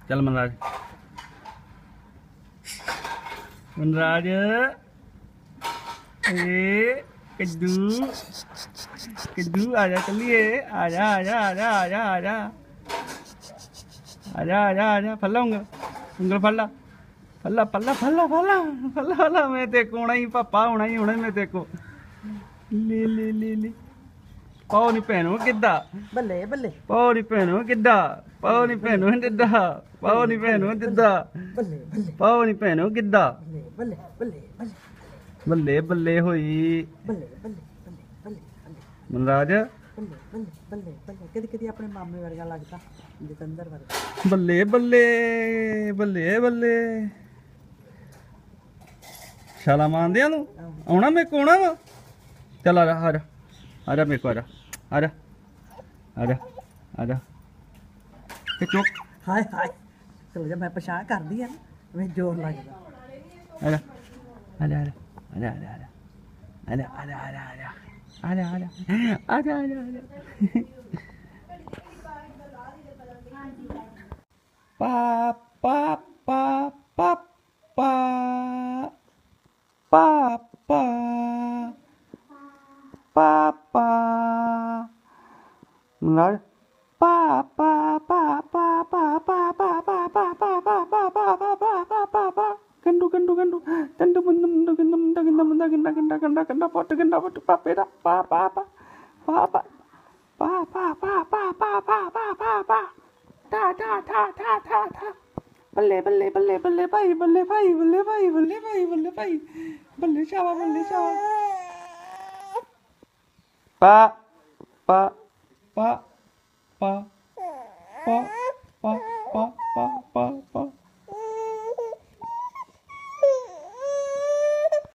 चल मनराज मनराज कद्दू कद्दू आजा चलिए आजा आजा आजा आजा आजा आजा आजा आजा फल्ला उंगल उंगल फल्ला फल्ला फल्ला फल्ला फल्ला फल्ला फल्ला मैं ते को ही पापा होना ही होना मैं ते को ले ले ले ले पाओ नी भैनो किदा बल्ले बल्ले पाओ नी भैनो किदा पाओ नी भैनो दिदा पाओ नी भैनो दिदा बल्ले बल्ले पाओ नी भैनो किदा बल्ले बल्ले बल्ले बल्ले बल्ले होई बल्ले बल्ले बल्ले बल्ले मनराज बल्ले बल्ले बल्ले बल्ले कदी कदी अपने मामे वर्गा लगता जितेंद्र वर्गा बल्ले बल्ले बल्ले बल्ले शाला मानदे तू आना मेरे को आना वा चल आ जा आजा मेरे को आजा आजा आजा आजा चुप हाय हाय चलो जब मैं पछाण कर दी है ना मैं जोर लगदा आजा आजा आजा आजा आजा आजा आजा आजा आजा आजा आजा आजा आजा पापा पापा पापा पापा मनराज पापा पापा पापा पापा पापा पापा पापा पापा गंडू गंडू गंडू गंडू गंडू गंडू गंडू गंडू गंडू गंडू गंडू गंडू गंडू पोट पापे दा पापा पापा पापा पापा पापा पापा टा टा टा टा टा टा बल्ले बल्ले बल्ले बल्ले भाई बल्ले भाई बल्ले भाई बल्ले भाई बल्ले भाई बल्ले शावा पा पा पा पा पा पा